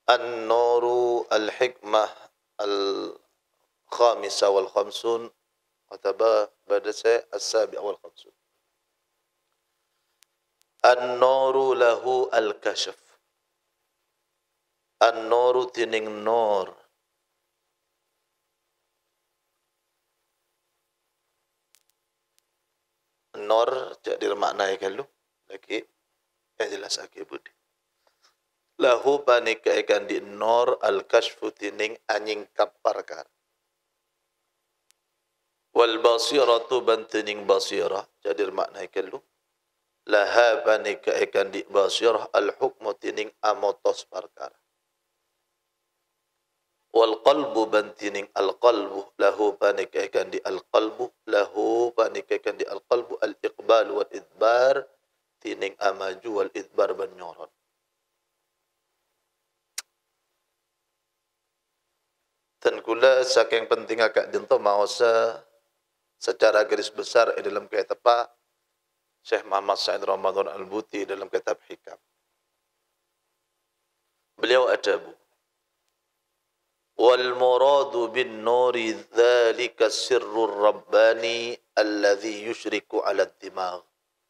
An-Nuru Al-Hikmah Al-Khamisa wal-Khamsun atau pada saya As-Sabi' wal-Khamsun. An-Nuru lahu al-kashf. An-Nuru tining nur. Nur jadi maknai kalau lagi jelas ake budi. Lahu panika ikan di nur al-kashfu tining anying kapar. Wal basiratu bantining basirah jadi maknai kalau laha panika ikan di basirah al-hukmu tining amotos perkara. Wal qalbu bantining al-qalbu lahu panika ikan di al-qalbu lahu panika ikan di al-qalbu al-iqbal wal idbar tining amaju wal idbar banyorot. Dan kula saking penting agak dinto mausa secara garis besar dalam kitab Syekh Muhammad Said Ramadan Al-Buti dalam kitab Hikam. Beliau adabu wal muradu bin nuri dzalika sirrur rabbani alladhi yushriku ala ad-dimagh.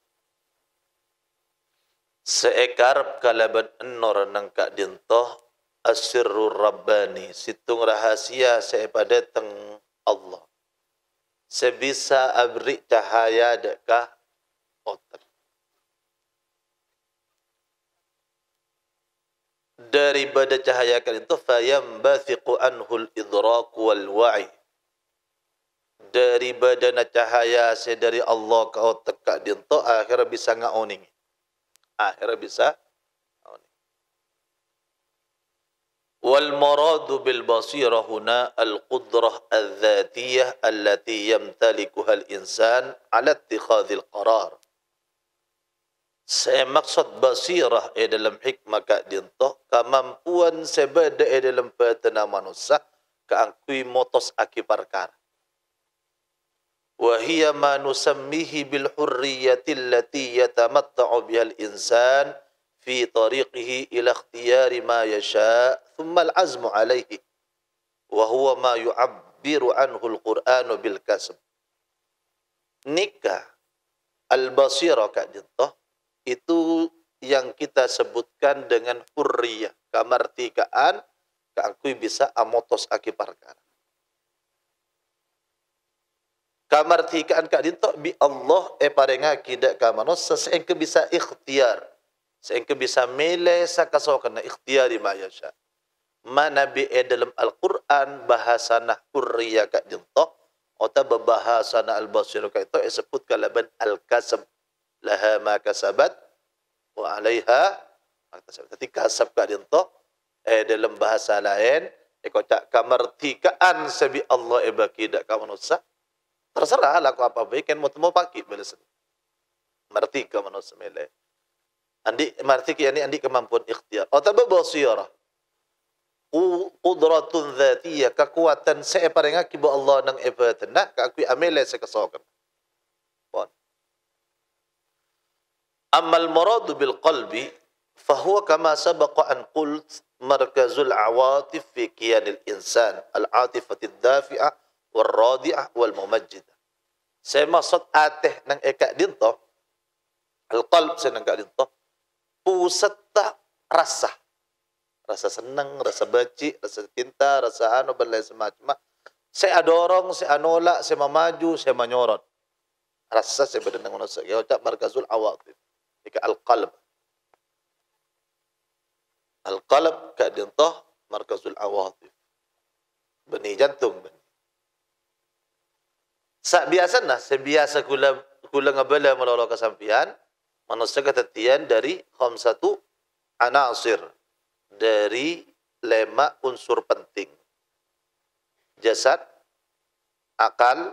Seekar kalaban nur nang kak dintoh As-sirrur Rabbani, situng rahasia sepada teng Allah. Sebisa abri cahaya dekah otak. Daripada cahaya kan itu fayambathiqu anhul idraku wal wa'i. Daripada na cahaya sedari Allah ke otak kak dinto akhirnya bisa ngauning. Akhirnya bisa والمراد بالبصيرة هنا القدرة الذاتية التي يمتلكها الإنسان على اتخاذ القرار. Saya maksud basirah dalam hikmah kak dintoh kemampuan sebeda dalam petana manusia keangkui motos aki perkara. Wahia ma nusammihi bil hurriyati allati yatamatta'u biha al-insan في طريقه إلى اختيار ما يشاء ثم العزم عليه وهو ما يعبر عنه القرآن بالكسب. Nikah al-basirah kak dintoh itu yang kita sebutkan dengan hurriyah, kemerdekaan keangkui bisa amotos aki perkara. Kemerdekaan kak dintoh bi Allah parenga kidak ka manusia sehingga bisa ikhtiar. Sehingga bisa milih sakasokan ikhtiyari ma yasha. Mana bi dalam Al-Quran bahasana hurriya kak dintoh atau bahasana al-basir kak itu disebut kalaban al-kasab. Laha ma kasabat wa alaiha ma kasabat. Jadi kasab kak dintoh dalam bahasa lain kocak kemerdekaan sebi Allah bagi dak ka manusia. Terserah lah apa baik kan mau pakai balasan. Merdeka manusia milih. Andi martiki yani andi kemampuan ikhtiar atau basirah qudratun dzatiyah kekuatan saya paring akibat Allah nang ibatan nah aku amile sekasokan pon amal murad bil qalbi fahuwa kama sabaqa an qult markazul awatif fi kiyan al insan al atifati dafi'ah wal radi'ah wal mumajjidah. Saya maksud ateh nang eka dinto al qalb senang ka dinto pusat rasa senang, rasa benci, rasa cinta, rasa anu dan lain semacam. Saya dorong, saya nolak, saya memaju, saya menyorot. Rasa saya berdenang manusia. Ya ucap markazul awatif. Ika al-qalb. Al-qalb kadintoh markazul awatif. Benih jantung benih. Biasanya, sebiasa kula ngabala melolok kesampian. Manusia ketetian dari khamsatu anasir, dari 5 unsur penting. Jasad, akal,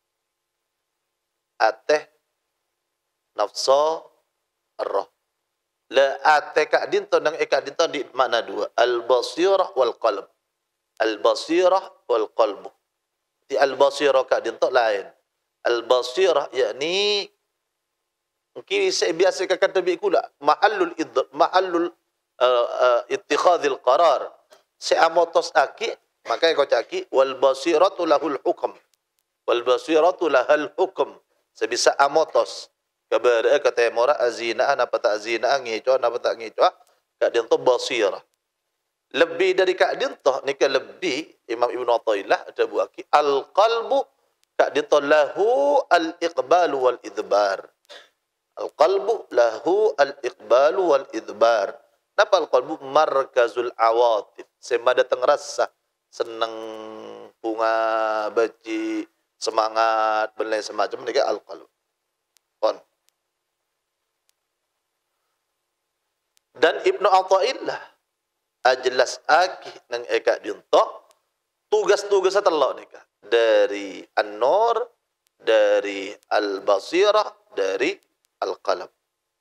ateh, nafsa, roh. La ateh kak dinto nang eka dinto di mana 2. Al-basirah wal qalb. Al-basirah wal qalb. Di al-basirah kak dinto lain. Al-basirah yakni mungkin saya biasa kata bi kula mahallul ittikhadil qarar seamotos aki maka eko caki wal basiratu lahul hukm wal basiratu lahal hukm sebisa amotos kabar kata mora azina apa tak azina ngico apa tak ngico kak dia tu basirah lebih dari kak dia tu ni ke lebih Imam Ibn Athaillah ada buaki al qalbu kak dia tu lahu al iqbal wal idbar al qalbu lahu al iqbal wal idbar. Napa al-qalbu markazul awatif. Sema datang rasa senang bunga beci semangat belai semacam ni al-qalb. Kon. Dan Ibnu Athaillah jelas akih nang eka dinto tugas-tugas telok nika dari an-nur dari al-basirah dari al-qalb.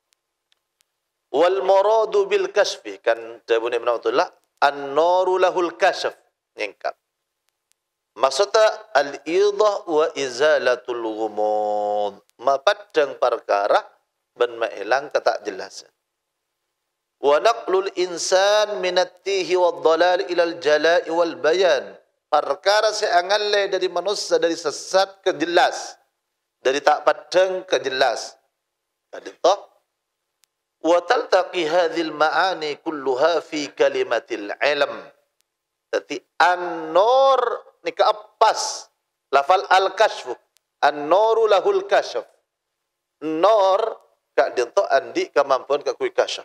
Wal muradu bil kasfi kan Ibnu Athaillah an-nuru lahul kasf nyengkap maksudnya al-idah wa izalatul ghumud mapadang perkara ben mailang ketak jelasan wa naqlul insan minat tihi wad dalal ila al jala'i wal bayan perkara seangalle dari manusia dari sesat ke jelas dari tak padang ke jelas kadito wa taltaqi hadhil ma'ani kulluha fi kalimatil ilm. Jadi an-nur ni keapas lafal al-kashf. An-nuru lahul kashf. Nur kak dia tu andi kemampuan kak kui kashf.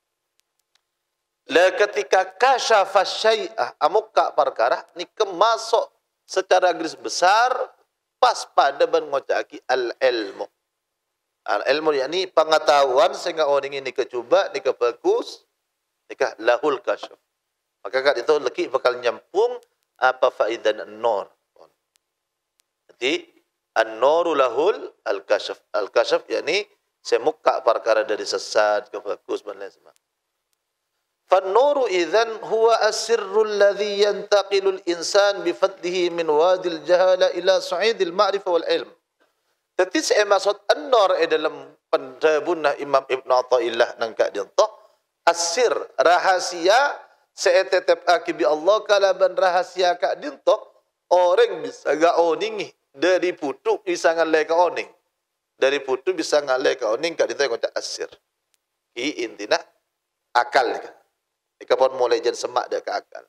La ketika kashafa syai'ah amuk kak perkara ni kemasuk secara garis besar pas pada ben ngocaki al-ilmu. Al-ilmu yakni pengetahuan sehingga orang ini kecuba, ni kebagus, ni lahul kasyaf. Maka kat itu leki bakal nyampung apa faedah an-nur. Jadi an-nuru lahul al-kasyaf. Al-kasyaf yakni semuka perkara dari sesat kebagus dan lain sebagainya. Fan-nuru idzan huwa as-sirru alladhi yantaqilu al-insan bi fadlihi min wadil jahala ila sa'idil ma'rifah wal ilm. Jadi saya maksud an-nur dalam pendabunah Imam Ibn Athaillah nang kak dia toh asir rahasia saya tetap akibi Allah kalaban rahasia kak dia toh orang bisa gak oning dari putu bisa ngalai ke oning dari putu bisa ngalai ke oning kak dia toh kocak asir i intina akal ni kan ika pun mulai jadi semak dia ke akal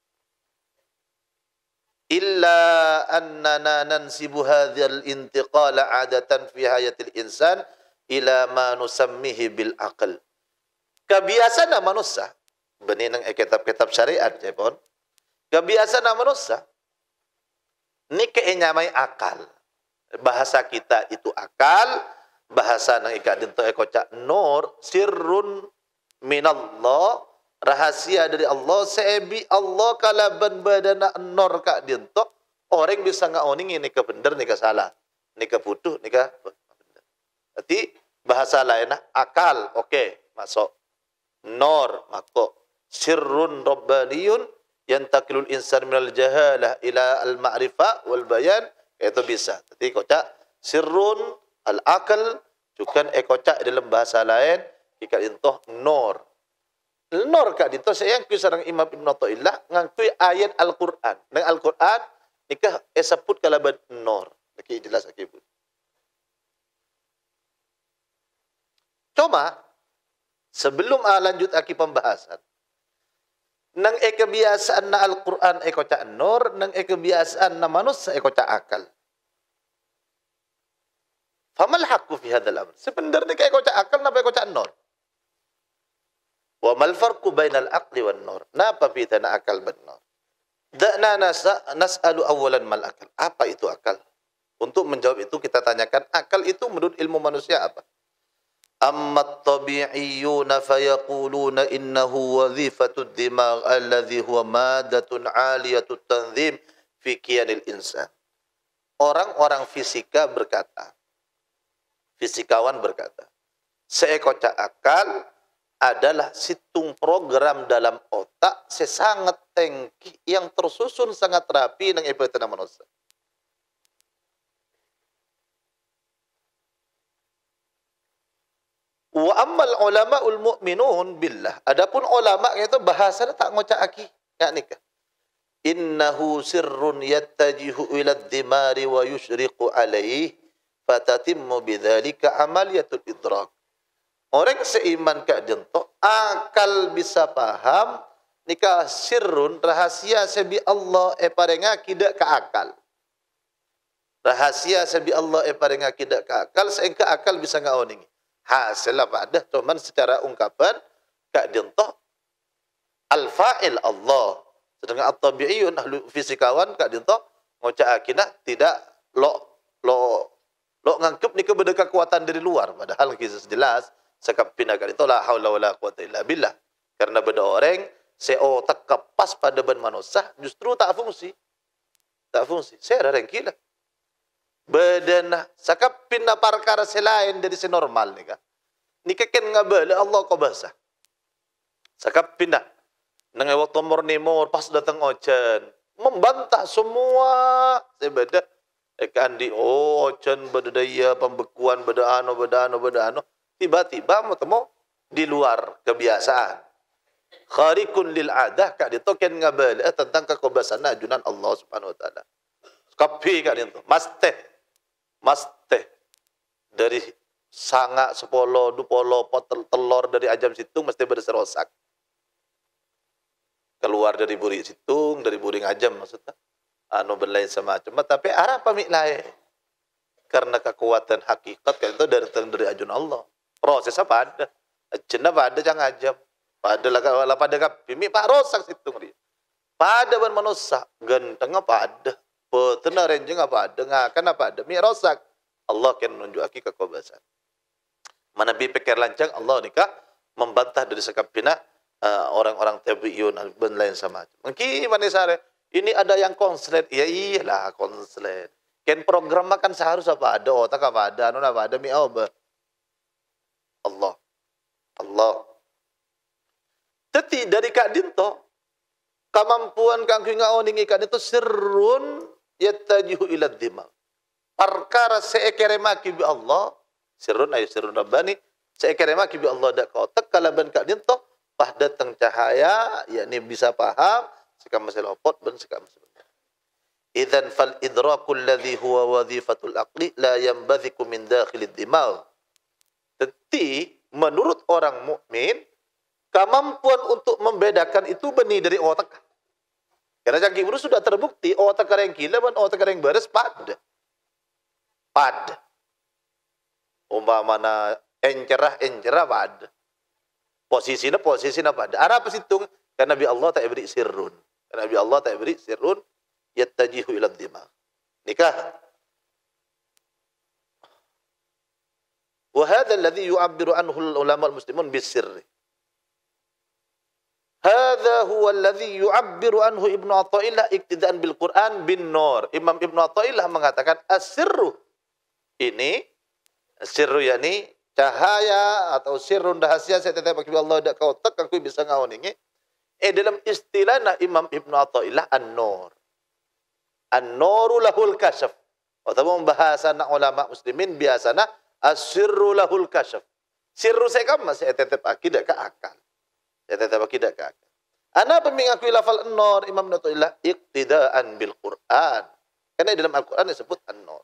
illa annana nansibu hadzal intiqala adatan fi hayatil insan ila ma nusammihi bil aql. Kebiasaan manusia beninang kitab-kitab syariat jepon. Kebiasaan manusia ni keenyamai akal. Bahasa kita itu akal, bahasa nang ikat dinto ekocak nur sirrun minallah rahasia dari Allah sebi Allah kalaban badana nor kak dinto orang bisa ngaoning ini ke bener ni ke salah ni ke putuh ni ke bener. Jadi bahasa lain akal okey masuk nor masuk sirrun rabbaniyun yantakilul insan minal jahalah ila al ma'rifah wal bayan itu bisa. Jadi kocak sirrun al akal juga ekocak dalam bahasa lain ikat dinto nor Nur kak dito saya yang kisarang Imam Ibn Athaillah ngangkui ayat Al-Quran. Dengan Al-Quran nikah esaput kalaban nur. Lagi jelas lagi pun. Cuma sebelum lanjut lagi pembahasan. Nang kebiasaan na Al-Quran ekocak nur, nang kebiasaan na manusia ekocak akal. Famal haqqu fi hadzal amr. Sebenarnya ekocak akal napa ekocak nur? Wa mal farqu bainal aqli wan nur? Napa bedana akal dan nur? Da'na nas'alu awalan mal akal. Apa itu akal? Untuk menjawab itu kita tanyakan akal itu menurut ilmu manusia apa? Amma at-tabi'iyyuna fayaquluna innahu wadhifatud dimagh alladhi huwa maddatun 'aliyatut tanzim fi kiyanil insan. Orang-orang fisika berkata, fisikawan berkata, seekocak akal adalah situng program dalam otak sesangat tengki yang tersusun sangat rapi dengan ibadah manusia. Wa ammal ulama'ul mu'minun billah. Adapun ulama itu bahasa tak ngocak aki. Kak nikah. Innahu sirrun yattajihu ila ad-dimari wa yushriqu alaih fatatimmu bidzalika amaliyatul idrak. Orang seiman Kak Dinto akal bisa paham nikah sirrun rahasia sebi Allah parenga kidak ke akal. Rahasia sebi Allah parenga kidak ke akal sehingga akal bisa ngaoningi. Hasil apa ada cuman secara ungkapan Kak Dinto al-fa'il Allah. Sedangkan at-tabi'iyun ahli fisikawan Kak Dinto ngocak akina tidak lo ngangkep ni kepada kekuatan dari luar, padahal kisah jelas sekap pinakan itu la haula wala quwata illa billah. Karena beda orang seo terkepas pada ben manusia justru tak fungsi. Tak fungsi. Saya ada gila. Bedana sakap pinna perkara selain dari senormal ni kan. Ni keken ngabale Allah ko bahasa. Sakap pindah nang waktu mor pas datang ojen membantah semua sebeda kandi ojen bedaya pembekuan bedano tiba-tiba mau di luar kebiasaan kharikun lil adah Kak Dinto ken ngabale tentang kekobasan ajunan Allah Subhanahu wa taala. Kapi Kak Dinto maste dari sanga 10 20 potel telur dari ajam situng mesti berserosak. Keluar dari buri situng, dari buri ngajam maksudnya. Berlain semacam. Tapi arah pamik lain. Karena kekuatan hakikat kan itu dari ajun Allah. Proses apa ada? Ajun apa ada jangan ajam. Pada pada kapimi pak rosak situng dia. Pada ban manusia genteng apa ada? Petena renjeng apa ada? Ngakan apa ada? Mi rosak. Allah kan menunjuk aki kekuasaan. Mana bi pikir lancang Allah nikah membantah dari sekapina orang-orang tabi'iyun dan lain sama. Mungkin mana sare ini ada yang konslet. Ya iyalah konslet. Ken program makan seharusnya apa ada otak apa ada anu apa ada mi apa. Allah. Tetapi dari Kak Dinto kemampuan kang ngaoning Kak Dinto sirrun yattajihu ila dhimam. Perkara seekeremaki bi Allah sirrun ay sirrun rabbani seekeremaki bi Allah dak kau tekalaban Kak Dinto pah datang cahaya yakni bisa paham sekam maselopot ben sekam sebenarnya. Idzan fal idrakul ladzi huwa wadhifatul aqli la yanbadhiku min dakhilid dimagh. Tetapi menurut orang mukmin kemampuan untuk membedakan itu benih dari otak. Karena jangki guru sudah terbukti otak yang gila dan otak yang beres pada. Umpamana encerah pada. Posisinya pada. Arah pasitung karena Nabi Allah tak beri sirrun. Karena Nabi Allah tak beri sirrun yattajihu ila dhimagh. Nikah. Wa hadha alladhi yu'abbiru anhu ulama al-muslimun bis-sirri. Hadha huwa alladhi yu'abbiru anhu Ibnu Athaillah iktidaan bil Quran bin nur. Imam Ibnu Athaillah mengatakan as-sirru ini sirru yani cahaya atau sirrun rahasia saya tetap bagi Allah dak kau tak aku bisa ngaoningi dalam istilahna Imam Ibnu Athaillah an-nur. An-nuru lahul kasyaf. Atau bahasa ulama muslimin biasana as-sirru lahul kasyaf. Sirru saya kan masih tetap akidah ke akal. Saya tetap akidah ke akal. Ana pemingakui lafal an-nur Imam Ibnu Athaillah iqtidaan bil Quran. Karena dalam Al-Quran disebut an-nur.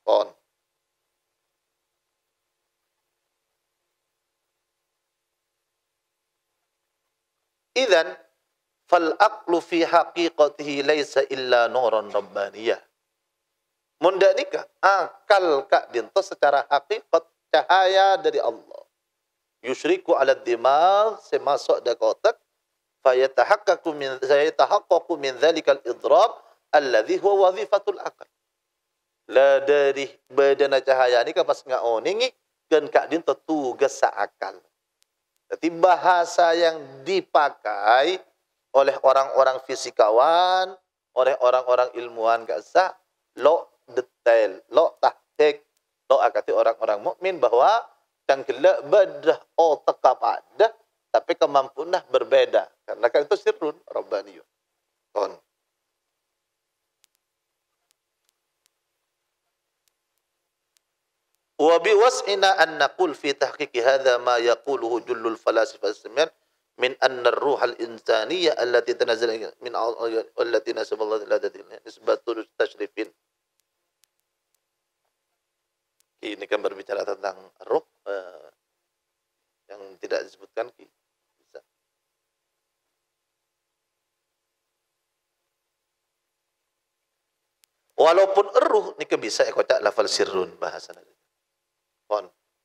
Idzan fal aqlu fi haqiqatihi laisa illa nuran rabbaniyah. Munda nikah akal Kak Dinto secara hakikat cahaya dari Allah. Yusyriku ala dimagh semasuk dak otak fayatahaqqaqu min dzalikal idrab alladhi huwa wadhifatul aql. La dari badana cahaya ni pas ngaoningi dan Kak Dinto tugas akal. Jadi bahasa yang dipakai oleh orang-orang fisikawan, oleh orang-orang ilmuwan gasa, lo detail, lo tahqiq, lo akati orang-orang mukmin bahwa tangkila badah otak pada, tapi kemampuannya berbeda. Karena kan itu sirrun rabbaniyun. Wa biwas'ina an naqul fi tahqiqi hadha ma yaquluhu jullul falasifah as-samyan min anna ar-ruh al-insaniyya allati tanazzala min allati nasaballahu ila nisbatul tashrifin. Ini kan berbicara tentang ruh yang tidak disebutkan bisa. Walaupun ruh ni ke bisa kocak lafal sirrun bahasa nanti. Pon.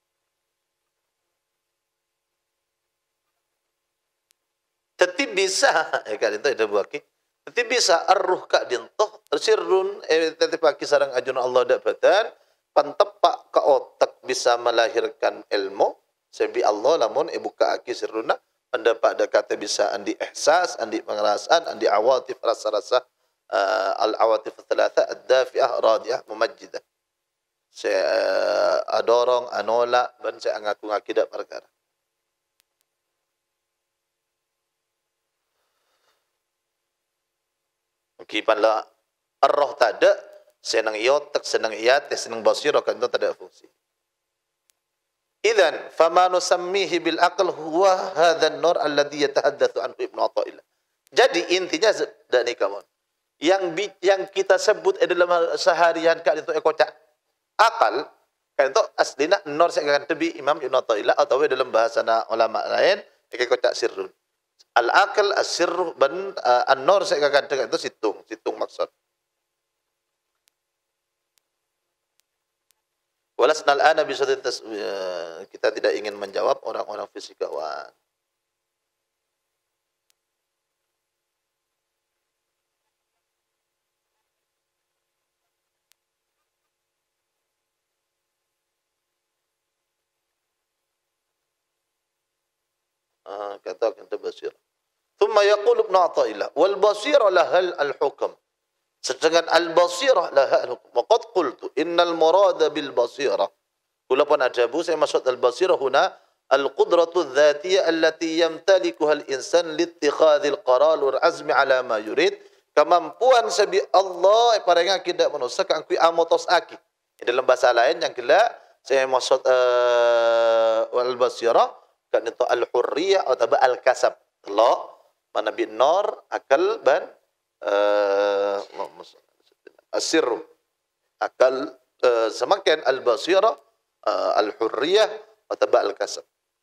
Tetapi bisa kan itu ada buaki. Tetapi bisa arruh ka dintoh sirrun tetapi paki sarang ajun Allah dapatan pantepak ka otak bisa melahirkan ilmu sebi Allah lamun buka aki sirruna pendapat ada kata bisa andi ihsas, andi pengerasaan, andi awatif rasa-rasa al-awatif thalatha ad-dafi'ah radiyah mumajjidah. Saya adorong, anola, dan saya ngaku ngakidak perkara. Kipan la arroh tada, senang iotak, senang iyat, senang basirah, kan itu tak ada fungsi. Idan, fama nusammihi bil aql huwa hadha an-nur alladhi yatahaddatsu anhu Ibnu Athaillah. Jadi intinya dak ni kawan. Yang kita sebut dalam seharian kan itu ekocak akal kan itu aslina nur saya akan tebi Imam Ibnu Athaillah atau dalam bahasa ulama lain ekocak sirrun. Al-aql as-sirr ban an-nur saya akan tebi itu situng maksud. Walasna al-ana kita tidak ingin menjawab orang-orang fisikawan. Kata kita basir. Thumma yaqulu Ibnu Athaillah wal basira lahal al-hukm. Sedangkan al-basirah laha al-hukm. Waqad qultu innal murada bil basirah. Kula pun ajabu saya maksud al-basirah huna al-qudratu adh-dhatiyah allati yamtalikuha al-insan liittikhadhil qarar wal azmi ala ma yurid. Kemampuan sabi Allah parenga kita manusia kan kui amotos aki. Dalam bahasa lain yang gila saya maksud al-basirah kan itu al-hurriyah atau al-kasab. Allah mana bin nur akal ban asirru akal semakin al-basirah al-hurriyah atau al-kasab.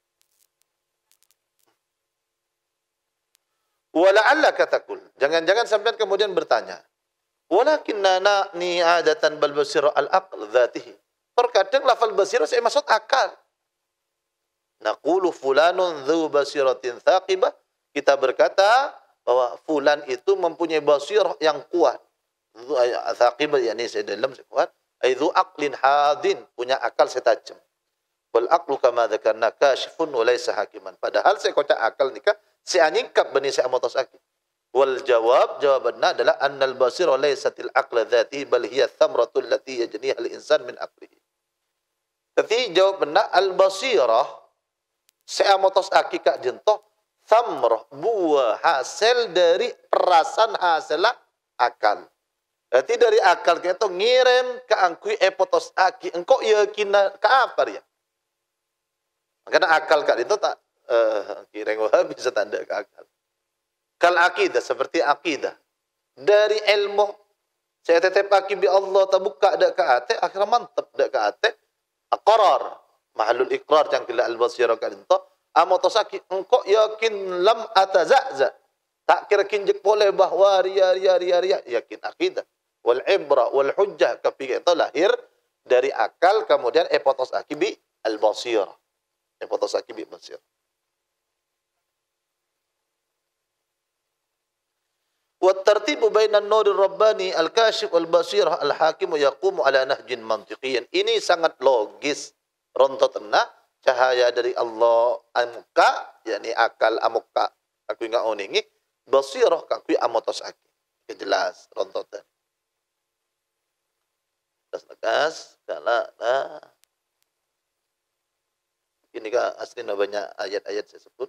Wala'allaka taqul, jangan-jangan sampean kemudian bertanya, walakinna na'ni adatan bal basirah al-aql dzatihi. Terkadang lafal basirah saya maksud akal. Naqulu fulanun dzu basiratin thaqibah. Kita berkata bahwa fulan itu mempunyai basirah yang kuat. Thaqibah yakni saya dalam kuat. Ai dzu aqlin hadin, punya akal setajam. Wal aqlu kama dzakarna kashifun wa laysa hakiman. Padahal saya kocak akal nikah si anyingkap bani saya amotos aki. Wal jawabannya adalah annal basirah laysatil aqla dzatihi bal hiya thamratul lati yajniha al insan min aqlihi. Tapi jawabannya al-basirah saya motos akikak jentoh thamrah buah hasil dari perasaan hasil akal. Berarti dari akal kita ngirim ke angkui epotos aki engkau yakin ke apa ya? Karena akal kak itu tak kira bisa tanda ke akal. Kal akidah seperti akidah dari ilmu saya tetap akibi Allah tabuka dak ke ate akhirnya mantap dak ke ate aqrar. Mahalul iqrar yang kila al-basirah kadinto amotosaki engkau yakin lam atazazza tak kira kinjek boleh bahwa ria yakin akidah wal ibra wal hujjah ketika itu lahir dari akal kemudian epotos akibi al-basirah epotos akibi basirah. Wa tartibu bainan nuril rabbani al-kashif wal basirah al-hakim yaqumu ala nahjin mantiqiyan. Ini sangat logis. Rontot enak cahaya dari Allah amuka yakni akal amuka aku enggak oningi basirah aku amotos aki jelas rontotan tegas kala ini kan aslinya banyak ayat-ayat saya sebut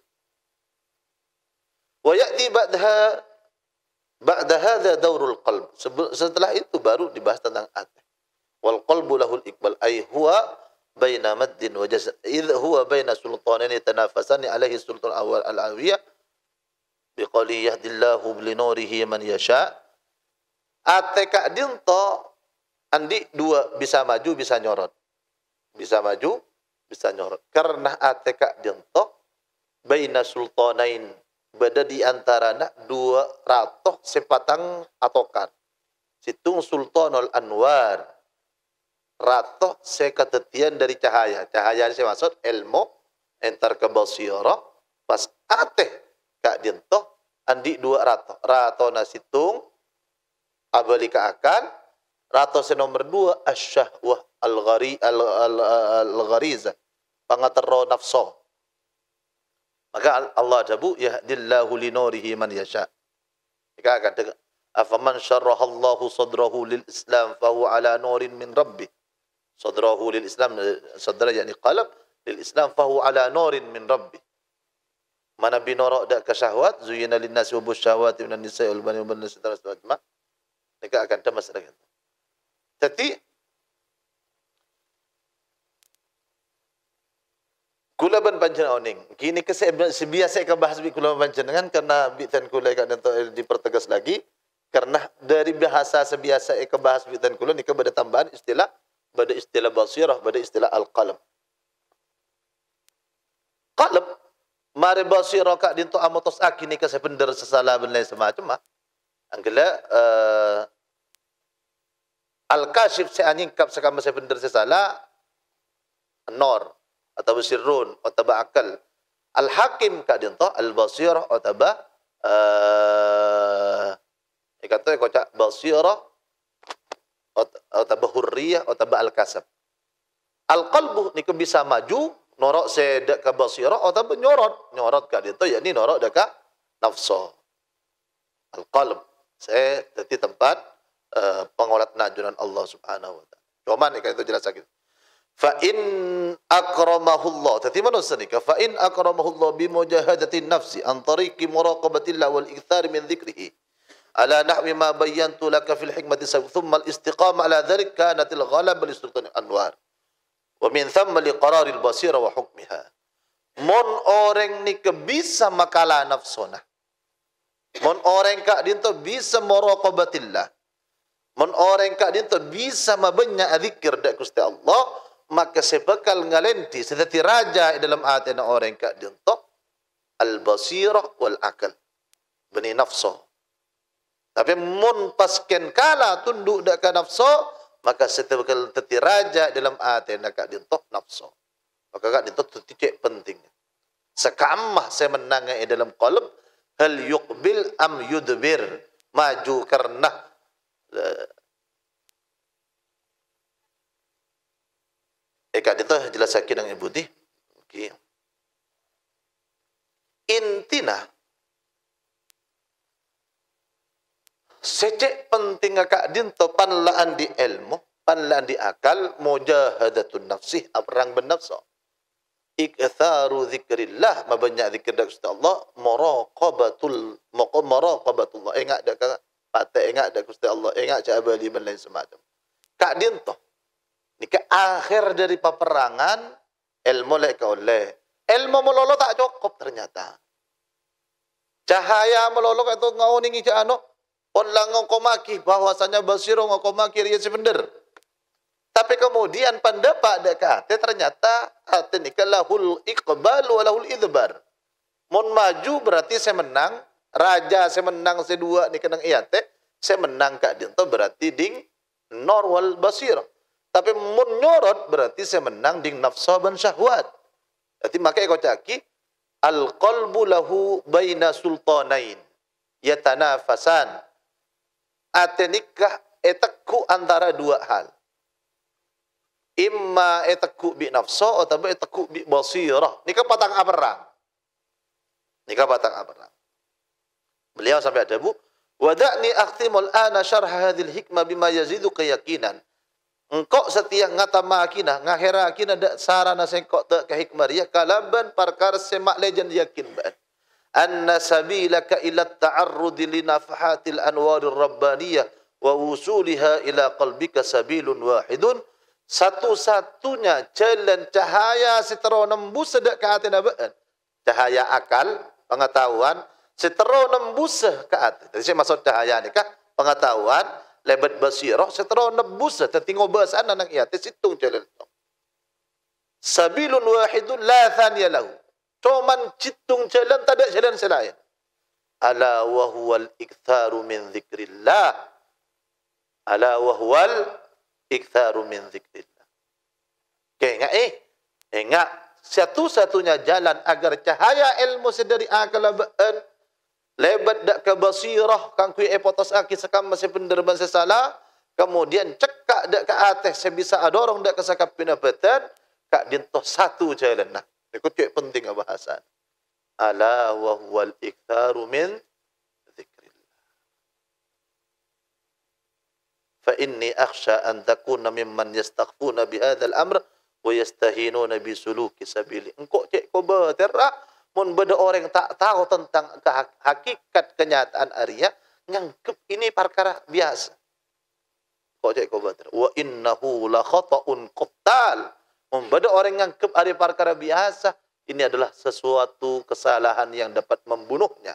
wa ya'ti ba'da hadza daurul qalb setelah itu baru dibahas tentang hati wal qalbu lahul iqbal ay huwa baina maddin wa jazr idh huwa baina sultanaini tanafasani alaihi sultan awal al-awiyah biqali yahdillahu li nurihi man yasha. Ate kak dinto andi dua bisa maju bisa nyorot. Bisa maju bisa nyorot. Karena ate kak dinto baina sultanain beda di antarana dua ratoh sepatang atokan. Situng sultanul anwar. Ratoh sekatetian dari cahaya. Cahaya ini maksud ilmu entar ke basirah. Pas ate kak dinto andi dua ratoh. Ratoh nasitung abalika akan rato nomor 2 asyahwah al-ghariza pangatero nafsu. Maka Allah jabu yahdillahu li nurihi man yasha. Jika kata afaman syarraha Allahu sadrahu lil Islam fa huwa ala nurin min rabbih. Sadrahu lil Islam, sadra yakni qalb lil Islam fa huwa ala nurin min rabbih. Mana binara dak ke syahwat zuyina lin nasi wa busyawati minan nisa'i wal bani wal banati wa mereka akan temas dengan itu. Jadi, kulaban panjang oning. Kini sebiasa ke bahas kulaban panjang karena bitan kulai kan dipertegas lagi. Karena dari bahasa sebiasa ke bahas bitan kulai ni kepada tambahan istilah, pada istilah basirah, pada istilah al-qalb. Qalb, mari basirah kak dinto amotos akini ke sepender sesalah dan lain semacam. Anggala al-kashif seanyingkap sekama sepender sesala nor atau sirrun atau akal. Al-hakim ka dinto al-basirah atau kata kocak basirah atau hurriyah atau al-kasab. Al-qalbu ni bisa maju norok sedak ka basirah atau nyorot ka dinto yakni norok dak ka nafsu. Al-qalb saya tadi tempat pengolat najunan Allah Subhanahu wa taala. Cuma ni itu jelas lagi. Fa in akramahullah. Tadi mana senika? Fa in akramahullah bi mujahadati nafsi an tariqi muraqabatillah wal ikthar min dhikrihi. Ala nahwi ma bayyantu laka fil hikmati thumma al istiqamah ala dhalik kanat al ghalab li sultan anwar. Wa min thamma li qarar al basira wa hukmiha. Mon orang ni bisa makala nafsuna. Mon orang kak dinto bisa muraqabatillah. Mon orang kak dinto bisa mabenya zikir dak Gusti Allah, maka sebekal ngalenti sedati raja dalam atena orang kak dinto al-basirah wal akal. Bani nafsu. Tapi mon pasken kala tunduk dak ka nafsu, maka sebekal teti raja dalam atena kak dinto nafsu. Maka kak dinto titik penting. Sekamah saya menangai dalam qalb hal yuqbil am yudbir, maju karena kak itu jelas sakit dengan ibu di. Okay. Intina secek penting kak dinto panlaan di ilmu, panlaan di akal, mujahadatun nafsi, perang bernafsu. Iktharu zikrillah, mabanyak zikir dak Gusti Allah, muraqabatullah. Ingat dak patah ingat dak Gusti Allah, ingat cak abali dan lain semacam. Kak dinto ni ke akhir dari peperangan ilmu lek oleh. Ilmu melolo tak cukup ternyata. Cahaya melolo itu ngauningi cak anu, on langong komaki bahwasanya basiro ngokomaki riya sebener. Tapi kemudian pendapat dekat ternyata hati ni lahul iqbal wa lahul idbar. Mon maju berarti saya menang, raja saya menang sedua ni kenang iate, saya menang kak dinto berarti ding nor wal basir. Tapi mon nyorot berarti saya menang ding nafsa ban syahwat. Jadi makanya kau caki al qalbu lahu baina sultanain yatanafasan. Atenikah etekku antara dua hal. Imma etakku bi nafsu atau etakku bi basirah. Nikah patang aperang. Nikah patang aperang. Beliau sampai ada bu, wada'ni akhtimul ana syarh hadhil hikmah bima yazidu keyakinan. Engkau setia ngata makinah, ngahera kinah dak sarana sengkok tak ke hikmah dia kalaban perkara semak legend yakin ban. Anna sabilaka ila ta'arrud li nafahatil anwarir rabbaniyah wa wusuliha ila qalbika sabilun wahidun. Satu-satunya jalan cahaya setero nembus sedak ke hati nabaan. Cahaya akal, pengetahuan, setero nembus ke hati. Jadi saya maksud cahaya ni kah? Pengetahuan, lebat basirah, setero nembus. Tertinggal bahasa anak ia. Situng jalan itu. Sabilun wahidun la thaniya lahu. Cuman citung jalan, tak ada jalan selain. Ala wa huwal iktharu min zikrillah. Ala wa huwal iktharu min zikrillah. Okay, ingat satu-satunya jalan agar cahaya ilmu sedari akal baan lebat dak ke basirah kang kui epotos aki sekam masih penderban sesalah kemudian cekak dak ke atas sebisa adorong dak ke sakap pinapatan kak dintoh satu jalan nah ikut cek penting bahasan ala wa huwal iktharu min فإني أخشى أن تكون ممن يستخفون بهذا الأمر ويستهينون بسلوك سبيلي. Engkau cek kau berterah, mun beda orang tak tahu tentang hakikat kenyataan Arya, nganggep ini perkara biasa. Kau cek kau berterah. Wa innahu la khata'un qattal. Mun beda orang nganggep Arya perkara biasa, ini adalah sesuatu kesalahan yang dapat membunuhnya.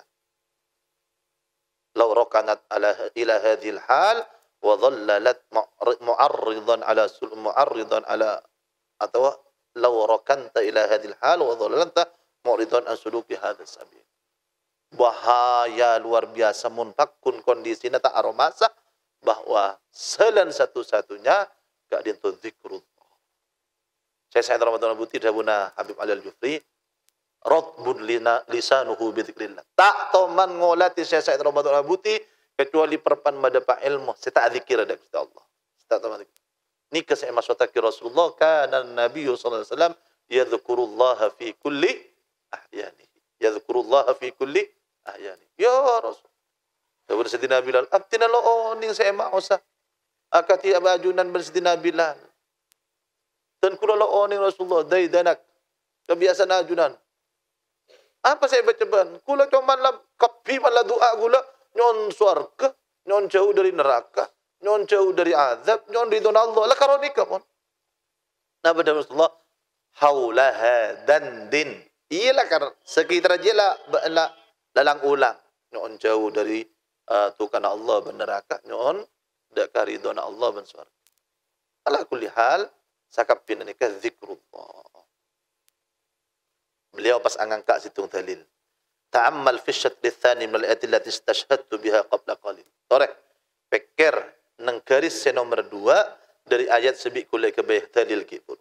Law rakanat ila hadhil hal وظللت معرضا على atau لو ركنت إلى هذه الحال وظللت معرضا عن سلوك هذا السبيل. Bahaya luar biasa mun pakun kondisinya tak aromasa bahwa selain satu-satunya gak dintu zikrullah. Saya Ramadan Buti Dabuna Habib Ali Al-Jufri ratbun lisanuhu bi dzikrillah. Tak toman ngolati saya Ramadan Buti kecuali perpan madapa ilmu saya tak zikir ada kepada Allah. Tak tahu ni kesai maksudaki Rasulullah kana Nabi sallallahu alaihi wasallam yadhkurullah fi kulli ahyanihi. Yadhkurullah fi kulli ahyani. Ya Rasul. Kepada Sayyidina Bilal, abtina lo ning saya mausa. Akati abajunan ber Sayyidina Bilal. Dan kula lo ning Rasulullah daidanak. Kebiasaan ajunan. Apa saya baca ban? Kula cuma lam kapi pala doa kula nyon surga, nyon jauh dari neraka, nyon jauh dari azab, nyon ridho Allah. Lah karonika pun. Nabi Rasulullah haulaha dandin. Iyalah kar sekitar jela lalang ulang. Nyon jauh dari tukan Allah dan neraka, nyon dak ridho Allah dan surga. Ala kulli hal sakapin ni ka zikrullah. Beliau pas angangka situng dalil. Ta'ammal fi syatr tsani min al-ayati allati istashhadtu biha qabla qalil. Torek pikir nang garis nomor 2 dari ayat sebi kulai ke bayh dalil kipun.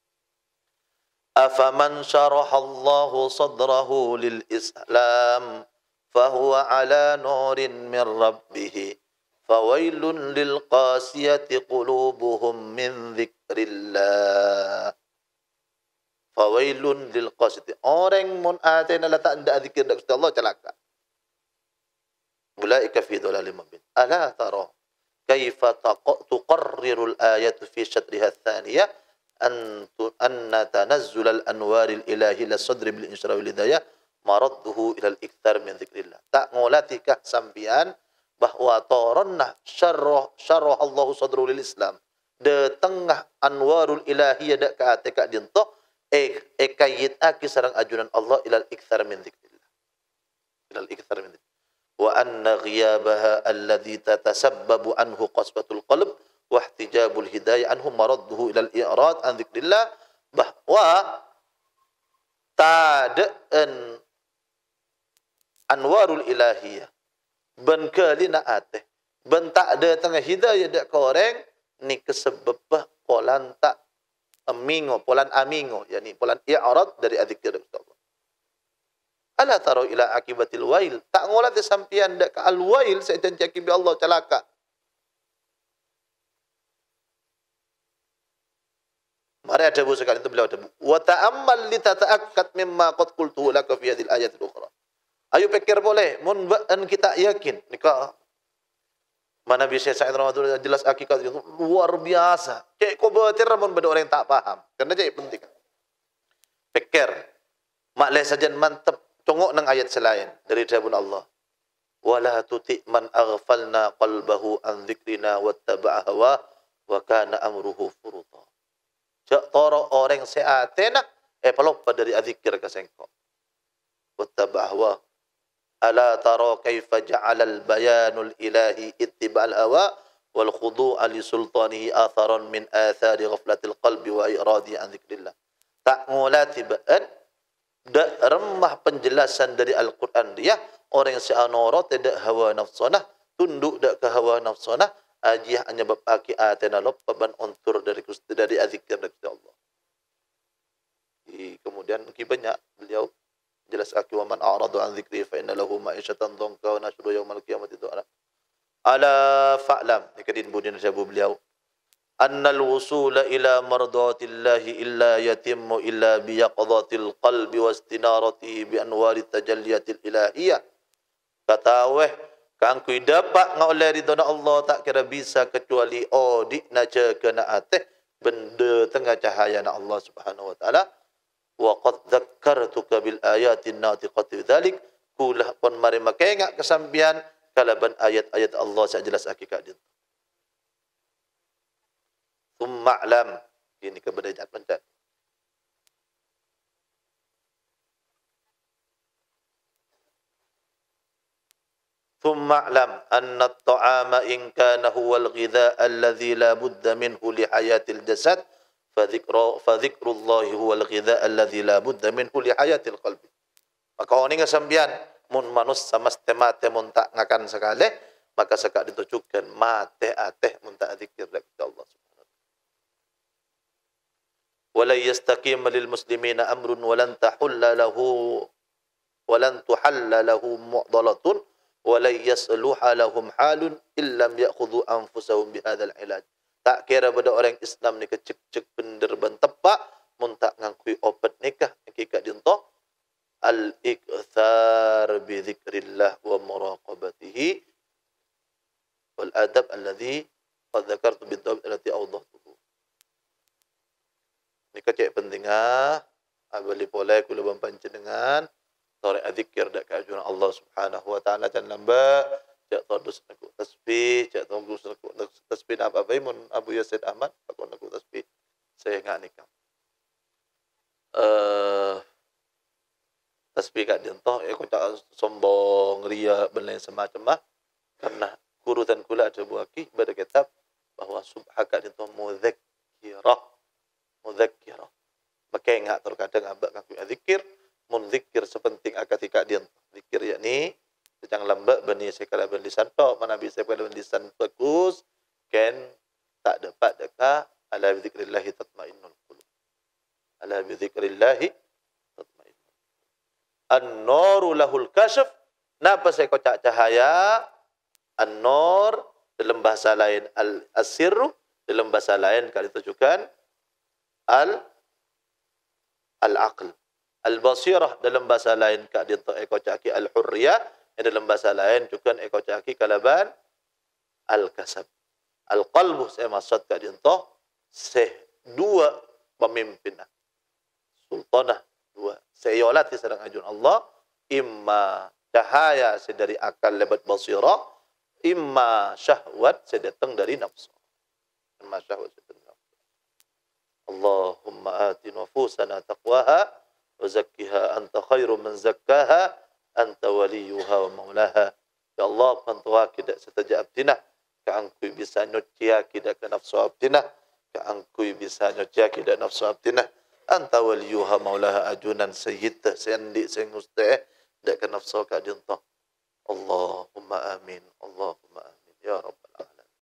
Afaman syaraha Allahu sadrahu lil Islam fahuwa ala nurin min rabbih fawailun lil qasiyati qulubuhum min dzikrillah. Fawailun lil qasiti. Orang mun atena la tak ndak zikir dak Allah celaka. Ulaika fi dhalalin mubin. Ala tara kaifa tuqarriru al-ayat fi shatriha ath-thaniyah an tanazzul al-anwar al-ilahi la sadri bil insyara wal hidayah maradduhu ila al-ikthar min dzikrillah. Tak ngolatikah sampian bahwa toronna syarah Allah sadru lil Islam. De tengah anwarul ilahiyah dak ka ate ka dinto kayit aki sarang ajunan Allah ilal ikthar min dzikrillah. Ilal ikthar min dzikrillah. Wa anna ghiyabaha alladhi tatasabbabu anhu qasbatul qalb wa ihtijabul hidayah anhu maradduhu ilal i'rad an dzikrillah bahwa tadaan anwarul ilahiyah ban kalina ate ban tak ada tengah hidayah dak koreng ni kesebab polan tak amingo, polan amingo, yakni polan i'rad dari adzikir Allah. Ala taro ila akibatil wail. Tak ngolat sampian dak ka al-wail saya tenjaki bi Allah celaka. Mari ada bu sekali itu beliau ada bu. Wa ta'ammal li tata'akkad mimma qad qultu laka fi hadhihi al-ayat al-ukhra. Ayo pikir boleh, mun ba'an kita yakin nikah mana bisa Said Ramadan jelas hakikat itu luar biasa. Cek kau bertir ramun benda orang yang tak paham. Karena cek penting. Pikir. Maklai saja mantap. Congok nang ayat selain dari Dabun Allah. Wala tuti' man aghfalna qalbahu an dzikrina wattaba'a hawa wa kana amruhu furuta. Jak toro orang seatena pelopa dari adzikir ka sengko. Wattaba'ahwa ala tara kaifa ja'ala al-bayanul ilahi ittiba'al hawa wal khudu'a li sultanihi atharan min athari ghaflatil qalbi wa iradi an dzikrillah. Tak ngulati ba'an da remah penjelasan dari Al-Quran dia orang yang seanora tidak hawa nafsanah tunduk dak ke hawa nafsanah ajih hanya bapaki atena lop ban ontur dari adzikir dari Allah. Kemudian mungkin banyak beliau jelas aki wa man a'radu an dzikri fa inna lahu ma'isyatan dhanka wa nashru yaumal qiyamati du'ala. Ala fa'lam nikadin budin sabu beliau annal wusula ila mardatillahi illa yatimmu illa biyaqadhatil qalbi wastinaratihi bi anwari tajalliyatil ilahiyah. Kataweh kang kui dapat ngoleh ridha Allah tak kira bisa kecuali di naja kena ateh benda tengah cahaya na Allah Subhanahu wa taala. Wa qad dzakkartuka bil ayatin natiqati dzalik kulah pun mari make ngak kesambian kalaban ayat-ayat Allah sak jelas hakikat dia. Tumma'lam ini kebedayaan pencet. Tumma'lam anna at-ta'ama in kana huwa al-ghidha alladhi la budda minhu li hayatil jasad fadhikrullahi huwa al-ghidha alladhi la budda minhu li hayatil qalbi. Maka ini kesambian mun manus sama stemate mun tak ngakan sekali maka sekak ditujukan mate ateh mun tak zikir dak Allah. ولا يستقيم للمسلمين أمر ولن تحل له معضلة ولن يصلح لهم حال إن لم يأخذوا أنفسهم بهذا العلاج. Tak kira pada orang Islam ni kecek-cek bener ben tepak mun tak ngangkui obat nikah hakikat dinto al-ikthar bi dzikrillah wa muraqabatihi wal adab alladhi qad dzakartu bi dawab allati awdahtu. Ni kecek pentingah abali polai kula bampanci dengan sore adzikir dak kajuan Allah Subhanahu wa taala dan lamba jak todus aku tasbih jak todus aku tasbih apa mun Abu Yasid Ahmad aku nak tasbih saya ngak nikah tasbih kat dia toh aku tak sombong ria benda semacam mah karena kurutan kula ada buaki pada kitab bahwa subhaka dia toh mudzakirah maka enggak terkadang abak ngaku zikir mun zikir sepenting akatika dia zikir yakni secang lambak bani sekala lisan tok mana bisa pada lisan bagus kan tak dapat deka ala zikrillah tatmainnul qulub ala zikrillah tatmainnul an-nur lahul kashf napa saya kocak cahaya an-nur dalam bahasa lain al-sirru dalam bahasa lain kalau ditujukan al-aql. Al-basirah dalam bahasa lain kak dia eko caki al-hurriyah, dalam bahasa lain juga eko caki kalaban al-kasab. Al-qalbu saya maksud kak dia dua pemimpin. Sultanah dua. Seyolati sedang ajun Allah imma cahaya sedari akal lebat basirah, imma syahwat sedatang dari nafsu. Imma syahwat Allahumma ati nufusana taqwaha wa zakkiha anta khairu man zakkaha anta waliyuha wa maulaha. Ya Allah pantua kidak setaja abdina ka angkui bisa nyucia kidak ke nafsu abdina ka angkui bisa nyucia kidak nafsu abdina anta waliyuha maulaha ajunan sayyid sendi sing uste dak ke nafsu ka dinta. Allahumma amin.